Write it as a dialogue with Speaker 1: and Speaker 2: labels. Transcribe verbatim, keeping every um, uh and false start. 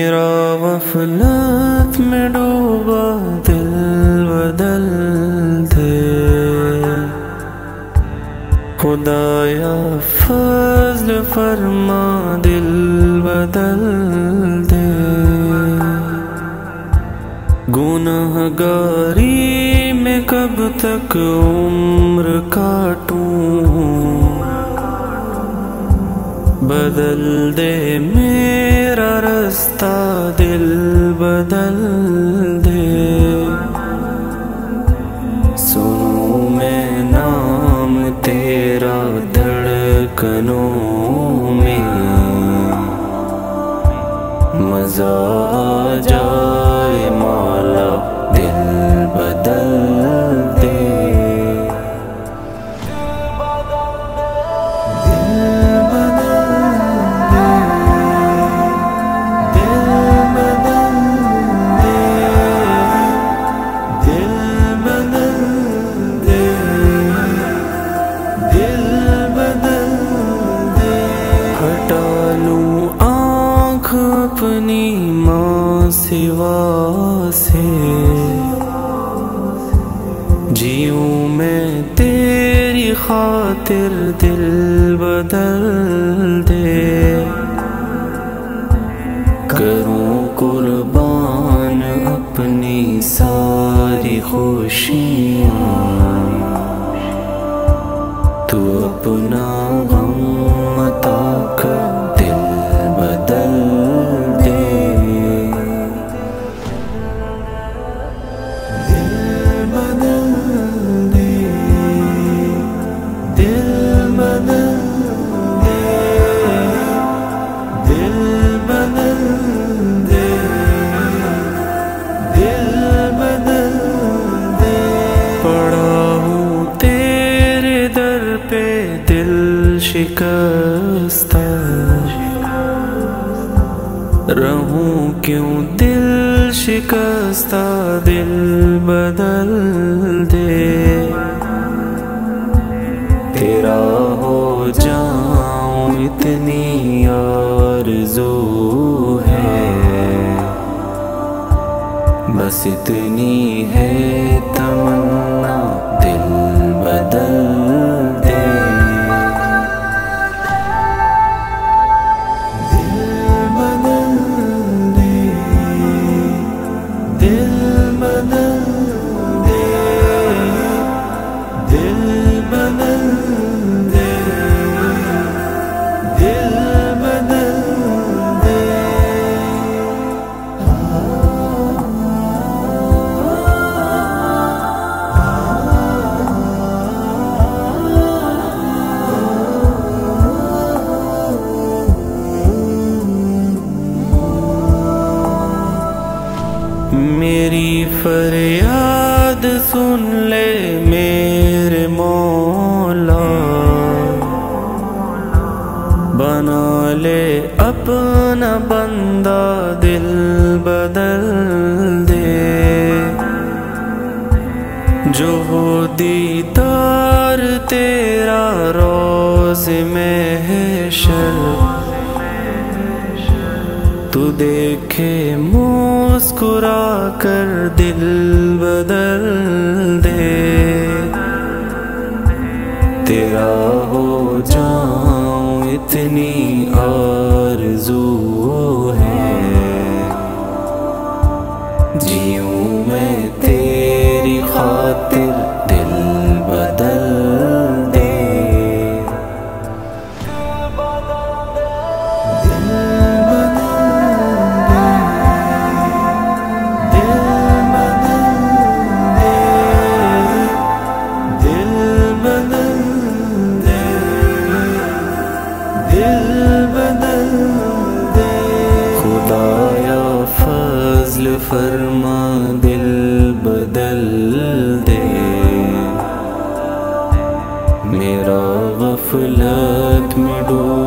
Speaker 1: मेरा गफलत में डूबा दिल बदल दे, खुदाया फज़्ल फरमा दिल बदल दे। गुनाहगारी में कब तक उम्र काटूं, बदल दे मेरा रास्ता दिल बदल दे। सुनूं मैं नाम तेरा धड़कनों में, मज़ा आ जाए मौला दिल बदल दे। अपनी माँ सिवा से जीऊं मैं तेरी खातिर दिल बदल दे। करूं कुर्बान अपनी सारी खुशियाँ, तू अपना गम अता कर दिल बदल दे। दिल बदल दे, दिल बदल दे, दिल बदल दे, दिल बदल दे। पड़ा हूँ तेरे दर पे दिल शिकस्ता, रहूं क्यों दिल शिकस्ता दिल बदल दे। तेरा हो जाऊं इतनी आरज़ू है, बस इतनी है तमन्ना दिल बदल दे। मेरी फरियाद सुन ले मेरे मौला, बना ले अपना बंदा दिल बदल दे। जो हो दीदार तेरा रोज़े महशर, तू देखे मुस्कुरा कर दिल बदल दे। तेरा हो जाऊं इतनी आरज़ू है, जीऊं मैं तेरी खातिर दिल बदल दे। खुदाया फज़्ल फरमा दिल बदल दे। मेरा गफलत में डूबा